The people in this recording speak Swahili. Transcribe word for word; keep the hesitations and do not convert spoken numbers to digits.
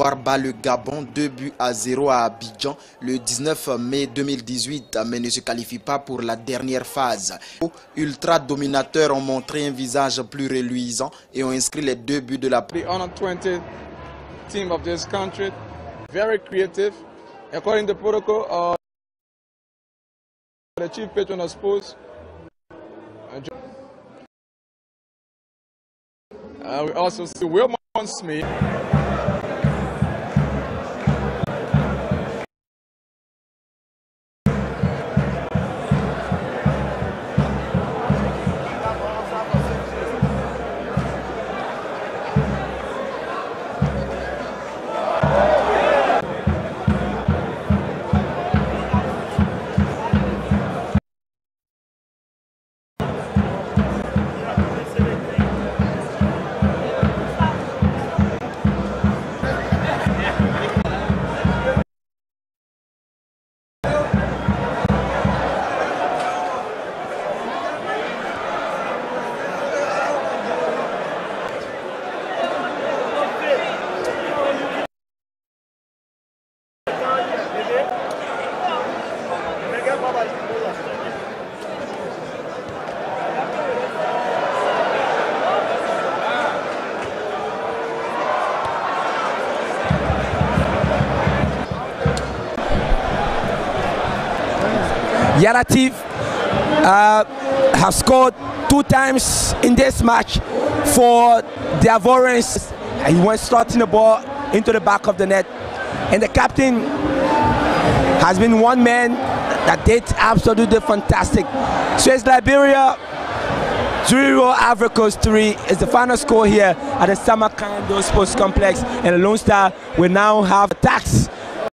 Côte-d'Ivoire bat le Gabon deux buts à zéro à Abidjan le dix-neuf mai deux mille dix-huit, mais ne se qualifie pas pour la dernière phase. Les ultra dominateurs ont montré un visage plus reluisant et ont inscrit les deux buts de la The under twenty team of this country, very creative, according to protocol. Uh, the chief patron of sports. Uh, we also see Wilmot Smith. Yaya Toure uh, have scored two times in this match for the Ivorians. He went slotting the ball into the back of the net, and the captain has been one man that did absolutely fantastic. So it's Liberia zero, Ivory Coast three is the final score here at the Samarkand Sports Complex, and the Lone Star will now have attacks